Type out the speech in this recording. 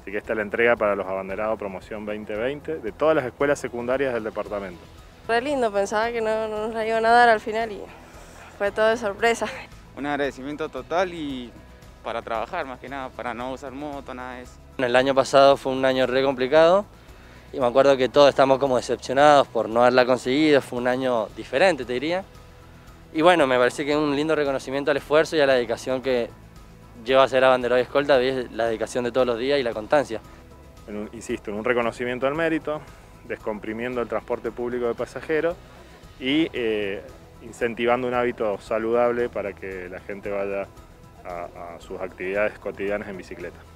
Así que esta es la entrega para los abanderados Promoción 2020 de todas las escuelas secundarias del departamento. Re lindo, pensaba que no nos la iban a dar al final y fue todo de sorpresa. Un agradecimiento total y para trabajar más que nada, para no usar moto, nada de eso. El año pasado fue un año re complicado y me acuerdo que todos estamos como decepcionados por no haberla conseguido, fue un año diferente te diría. Y bueno, me parece que es un lindo reconocimiento al esfuerzo y a la dedicación lleva a ser abanderado y escolta, la dedicación de todos los días y la constancia. Insisto, en un reconocimiento al mérito, descomprimiendo el transporte público de pasajeros y incentivando un hábito saludable para que la gente vaya a sus actividades cotidianas en bicicleta.